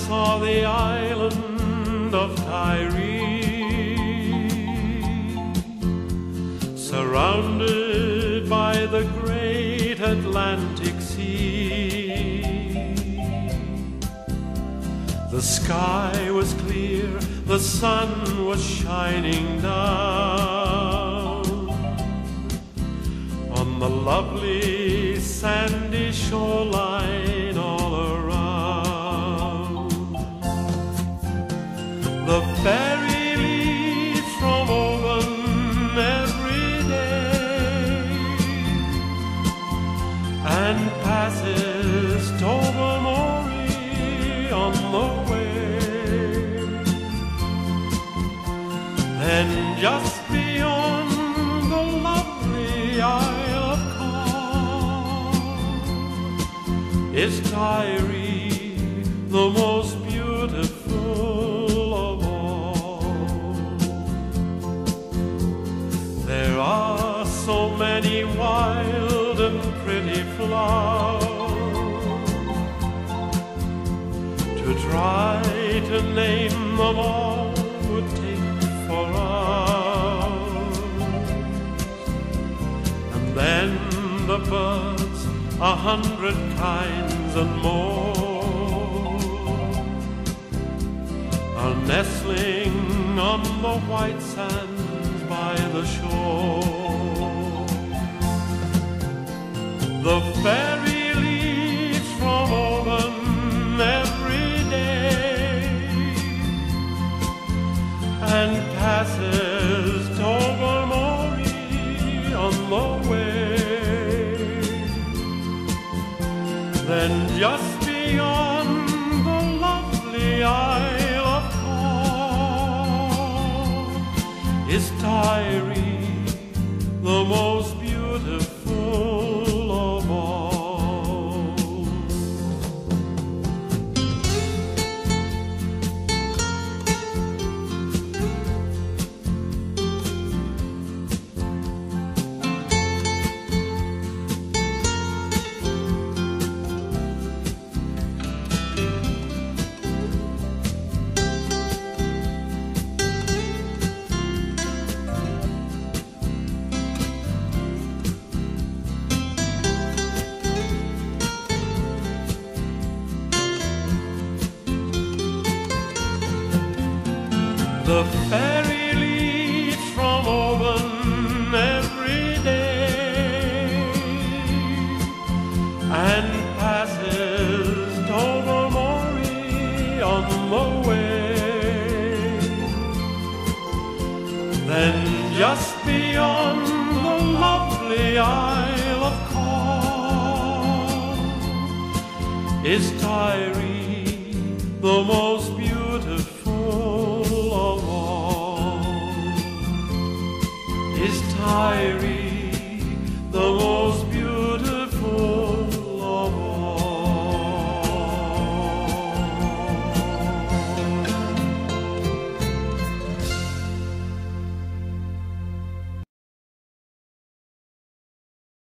saw the island of Tiree, surrounded by the great Atlantic Sea. The sky was clear, the sun was shining down on the lovely sandy shoreline all around. The ferry leaves from Oban every day and passes Tobermory on the way. Then just beyond the lovely Isle of is Tiree, the most beautiful of all. There are so many wild and pretty flowers, to try to name them all would take for hours. And then the birds, 100 kinds and more, are nestling on the white sands by the shore. The ferry leaves from Oban every day and passes Tobermory on the way. Then just beyond the lovely Isle of is Tiree, the most beautiful of all. The ferry leaves from Oban every day and passes Tobermory on the way. Then just beyond the lovely Isle of is Tiree, the most beautiful of all. Is Tiree, the most